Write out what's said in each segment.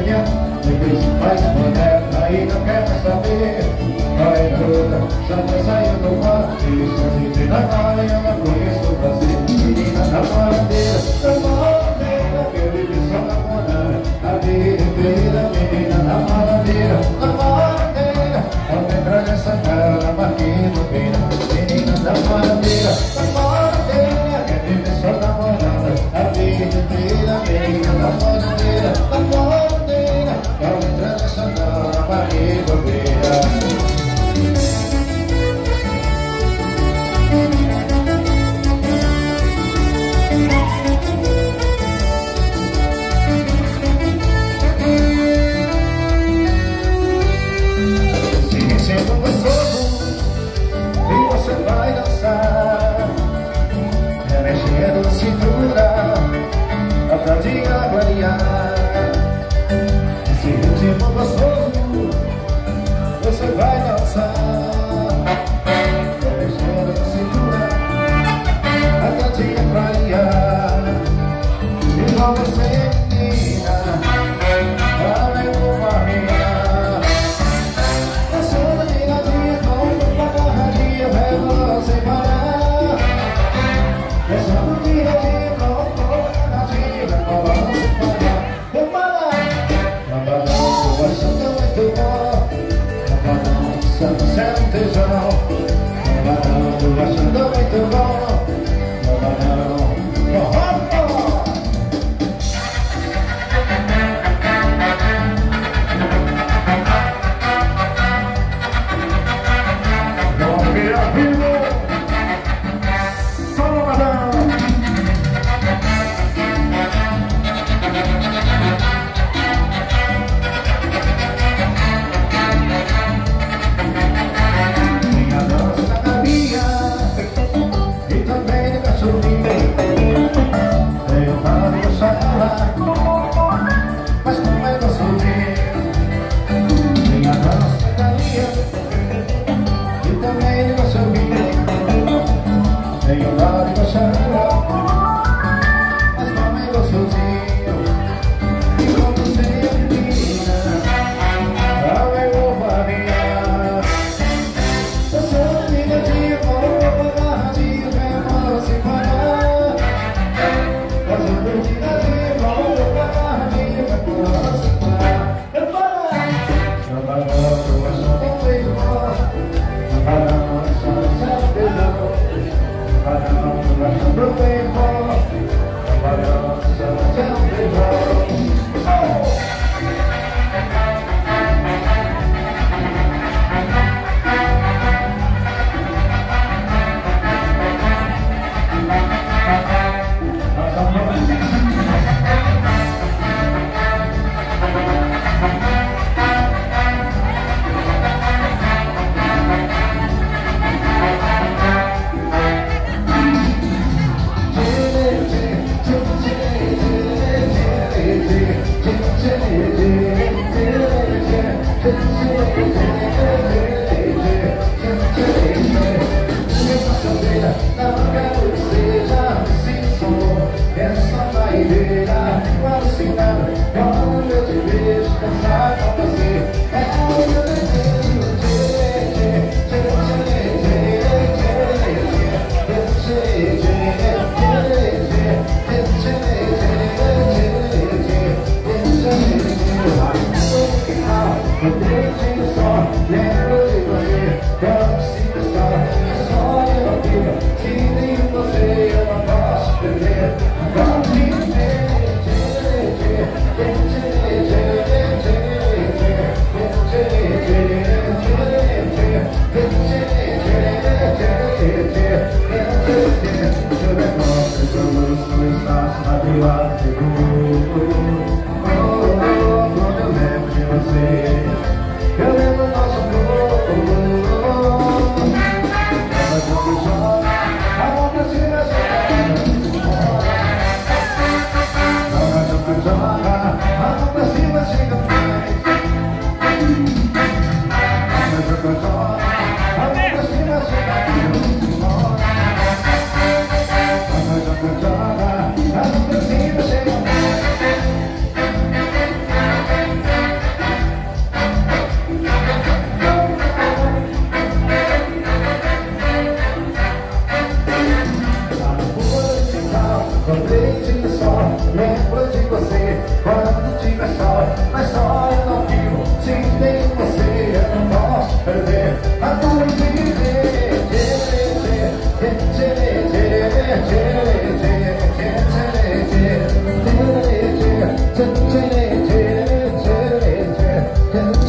sonhar. Depois mais moderna e não quer mais saber. Vai garota, já tá saindo do mar. Ele só se namora e eu não conheço o prazer. Menina namoradeira, namoradeira, que eu vivi só namorar a vida inteira. Menina namoradeira, namoradeira, pode entrar nessa cara na marquinha do beira. Menina namoradeira, namoradeira, que eu vivi só namorar a vida inteira. Menina namoradeira, namoradeira, pode entrar nessa cara na marquinha do beira. Remexendo cintura, a pratinha variar. Se o tempo gostoso,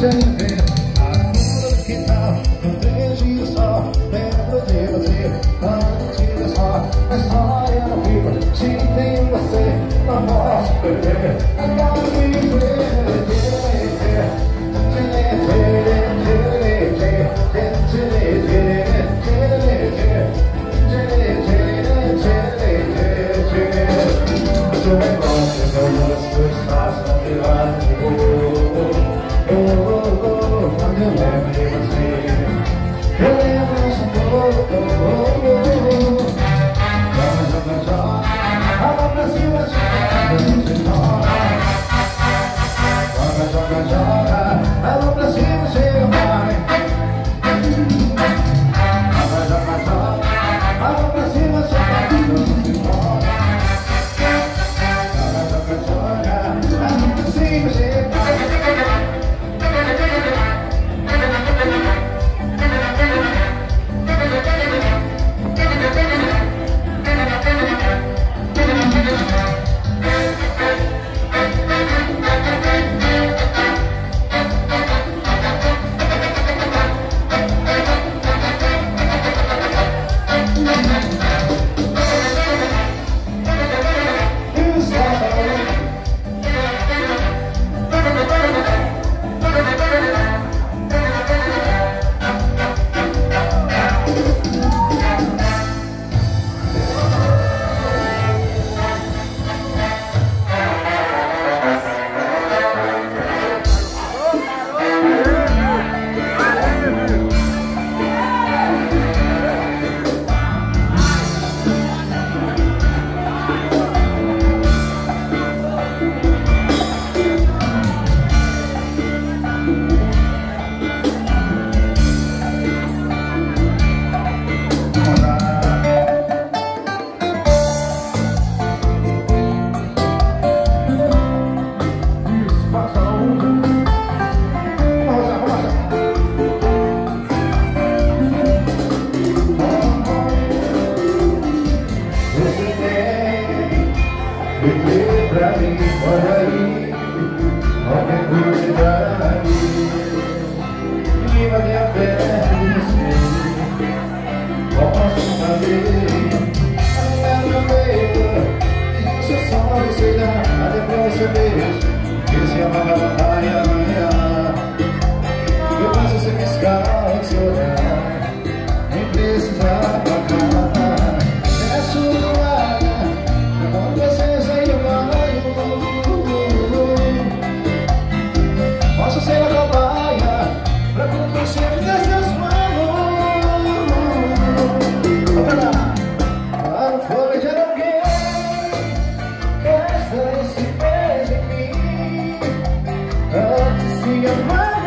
você me ver a fundo do quintal, no beijo do sol, lembro de você, quando te deu só, a história não viva, se tem você, não posso perder, agora me ver. Pra mim, olha aí, olha a curiosidade, e vai ter a perna de você, posso fazer, a minha meia, isso é só você dar, até pra você ver, que se amarra na praia amanhã, eu faço você piscar e se olhar, nem precisa pagar, é sua toalha, não precisa ir embora. Posso ser a cobaia pra cumprir sempre dessas mãos. Para o fogo de alguém, resta esse beijo em mim, antes de amar.